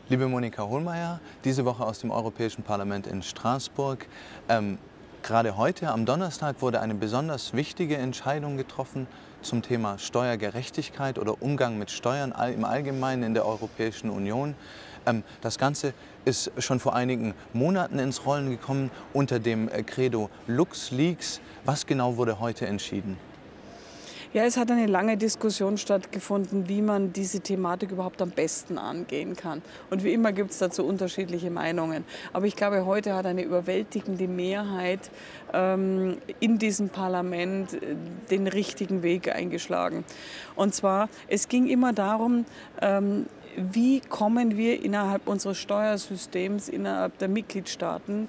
Liebe Monika Hohlmeier, diese Woche aus dem Europäischen Parlament in Straßburg. Gerade heute, am Donnerstag, wurde eine besonders wichtige Entscheidung getroffen zum Thema Steuergerechtigkeit oder Umgang mit Steuern im Allgemeinen in der Europäischen Union. Das Ganze ist schon vor einigen Monaten ins Rollen gekommen unter dem Credo LuxLeaks. Was genau wurde heute entschieden? Ja, es hat eine lange Diskussion stattgefunden, wie man diese Thematik überhaupt am besten angehen kann. Und wie immer gibt es dazu unterschiedliche Meinungen. Aber ich glaube, heute hat eine überwältigende Mehrheit in diesem Parlament den richtigen Weg eingeschlagen. Und zwar, es ging immer darum, wie kommen wir innerhalb unseres Steuersystems, innerhalb der Mitgliedstaaten,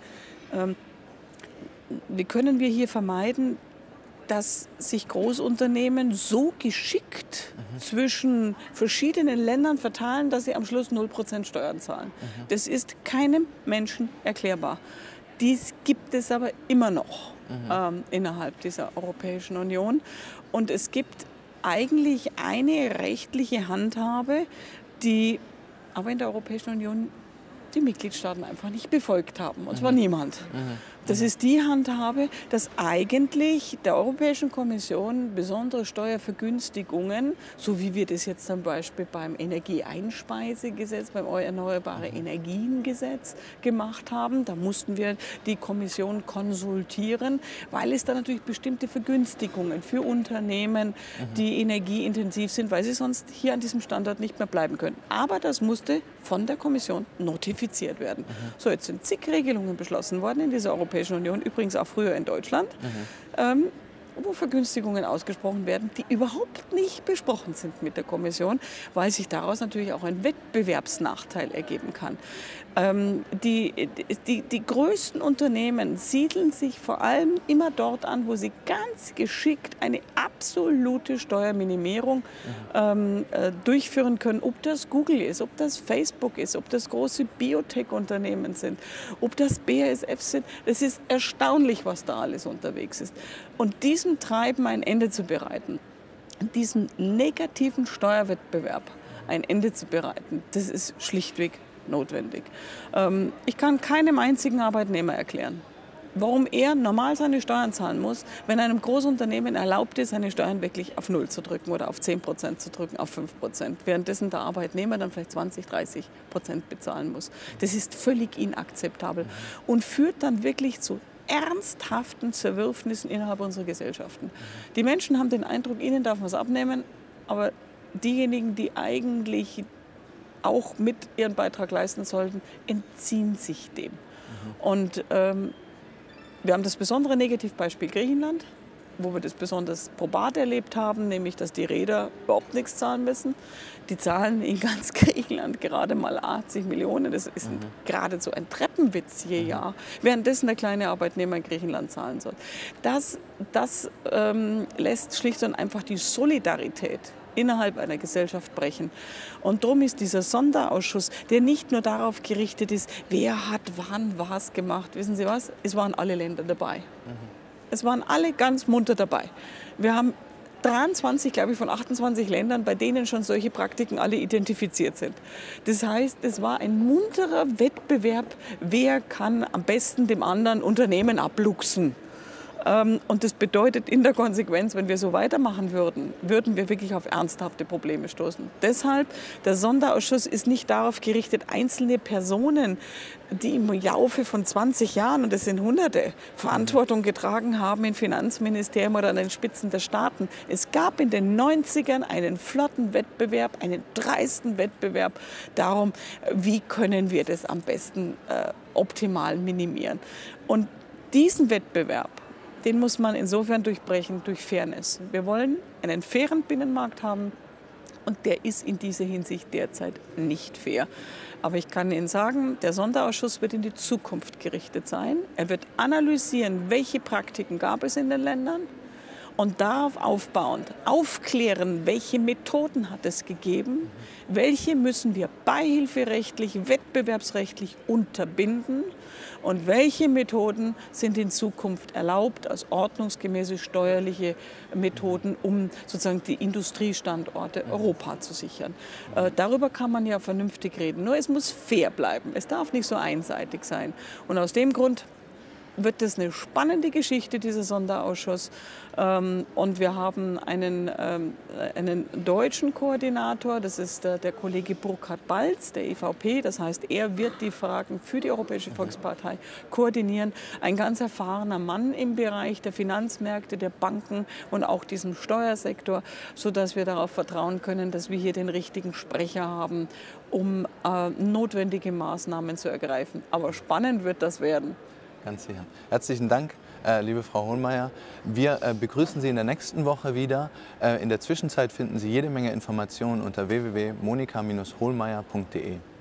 wie können wir hier vermeiden, dass sich Großunternehmen so geschickt zwischen verschiedenen Ländern verteilen, dass sie am Schluss 0% Steuern zahlen. Das ist keinem Menschen erklärbar. Dies gibt es aber immer noch innerhalb dieser Europäischen Union. Und es gibt eigentlich eine rechtliche Handhabe, die aber in der Europäischen Union die Mitgliedstaaten einfach nicht befolgt haben. Und zwar niemand. Das ist die Handhabe, dass eigentlich der Europäischen Kommission besondere Steuervergünstigungen, so wie wir das jetzt zum Beispiel beim Energieeinspeisegesetz, beim Erneuerbare Energiengesetz gemacht haben, da mussten wir die Kommission konsultieren, weil es da natürlich bestimmte Vergünstigungen für Unternehmen, die energieintensiv sind, weil sie sonst hier an diesem Standort nicht mehr bleiben können. Aber das musste von der Kommission notifiziert werden. So, jetzt sind zig Regelungen beschlossen worden in dieser Europäischen Union, übrigens auch früher in Deutschland, wo Vergünstigungen ausgesprochen werden, die überhaupt nicht besprochen sind mit der Kommission, weil sich daraus natürlich auch ein Wettbewerbsnachteil ergeben kann. Die größten Unternehmen siedeln sich vor allem immer dort an, wo sie ganz geschickt eine absolute Steuerminimierung durchführen können. Ob das Google ist, ob das Facebook ist, ob das große Biotech-Unternehmen sind, ob das BASF sind. Es ist erstaunlich, was da alles unterwegs ist. Und diesem Treiben ein Ende zu bereiten, diesem negativen Steuerwettbewerb ein Ende zu bereiten, das ist schlichtweg notwendig. Ich kann keinem einzigen Arbeitnehmer erklären, warum er normal seine Steuern zahlen muss, wenn einem Großunternehmen erlaubt ist, seine Steuern wirklich auf 0 zu drücken oder auf 10% zu drücken, auf 5%, währenddessen der Arbeitnehmer dann vielleicht 20-30% bezahlen muss. Das ist völlig inakzeptabel und führt dann wirklich zu ernsthaften Zerwürfnissen innerhalb unserer Gesellschaften. Die Menschen haben den Eindruck, ihnen darf man es abnehmen, aber diejenigen, die eigentlich auch mit ihren Beitrag leisten sollten, entziehen sich dem. Und wir haben das besondere Negativbeispiel Griechenland, wo wir das besonders probat erlebt haben, nämlich dass die Reeder überhaupt nichts zahlen müssen. Die zahlen in ganz Griechenland gerade mal 80 Millionen. Das ist geradezu ein Treppenwitz je Jahr, währenddessen der kleine Arbeitnehmer in Griechenland zahlen soll. Das lässt schlicht und einfach die Solidarität innerhalb einer Gesellschaft brechen. Und darum ist dieser Sonderausschuss, der nicht nur darauf gerichtet ist, wer hat wann was gemacht. Wissen Sie was? Es waren alle Länder dabei. Es waren alle ganz munter dabei. Wir haben 23, glaube ich, von 28 Ländern, bei denen schon solche Praktiken alle identifiziert sind. Das heißt, es war ein munterer Wettbewerb, wer kann am besten dem anderen Unternehmen abluchsen. Und das bedeutet in der Konsequenz, wenn wir so weitermachen würden, würden wir wirklich auf ernsthafte Probleme stoßen. Deshalb, der Sonderausschuss ist nicht darauf gerichtet, einzelne Personen, die im Laufe von 20 Jahren, und das sind Hunderte, Verantwortung getragen haben im Finanzministerium oder an den Spitzen der Staaten. Es gab in den 90ern einen flotten Wettbewerb, einen dreisten Wettbewerb darum, wie können wir das am besten optimal minimieren. Und diesen Wettbewerb, den muss man insofern durchbrechen durch Fairness. Wir wollen einen fairen Binnenmarkt haben und der ist in dieser Hinsicht derzeit nicht fair. Aber ich kann Ihnen sagen, der Sonderausschuss wird in die Zukunft gerichtet sein. Er wird analysieren, welche Praktiken gab es in den Ländern Und darauf aufbauend aufklären, welche Methoden hat es gegeben, welche müssen wir beihilferechtlich, wettbewerbsrechtlich unterbinden und welche Methoden sind in Zukunft erlaubt als ordnungsgemäße steuerliche Methoden, um sozusagen die Industriestandorte Europa zu sichern. Darüber kann man ja vernünftig reden, nur es muss fair bleiben, es darf nicht so einseitig sein. Und aus dem Grund wird es eine spannende Geschichte, dieser Sonderausschuss. Und wir haben einen deutschen Koordinator, das ist der Kollege Burkhard Balz, der EVP. Das heißt, er wird die Fragen für die Europäische Volkspartei koordinieren. Ein ganz erfahrener Mann im Bereich der Finanzmärkte, der Banken und auch diesem Steuersektor, sodass wir darauf vertrauen können, dass wir hier den richtigen Sprecher haben, um notwendige Maßnahmen zu ergreifen. Aber spannend wird das werden. Ganz sicher. Herzlichen Dank, liebe Frau Hohlmeier. Wir begrüßen Sie in der nächsten Woche wieder. In der Zwischenzeit finden Sie jede Menge Informationen unter www.monika-hohlmeier.de.